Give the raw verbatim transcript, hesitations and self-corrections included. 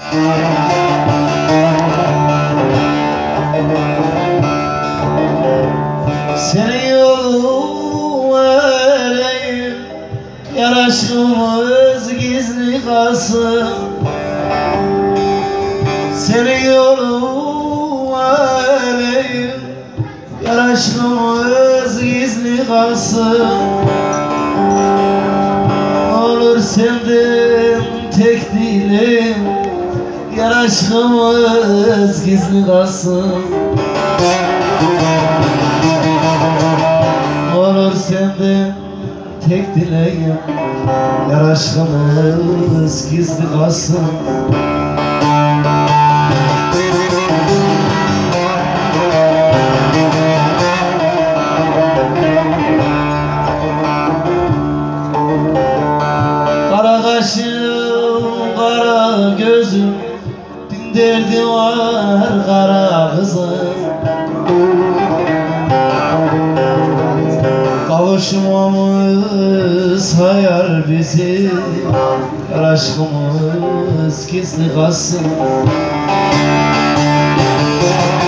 Senin yolu vereyim, yar aşkımız gizli kalsın. Senin yolu vereyim, yar aşkımız gizli kalsın. Olur senden tek dilim, yar aşkımız gizli kalsın. Olur senden tek dileğim, yar aşkımız gizli kalsın. Kara kaşım, kara gözüm, bin derdi var kara kızım. Kavuşmamız hayal bizi, yar aşkımız gizli kalsın.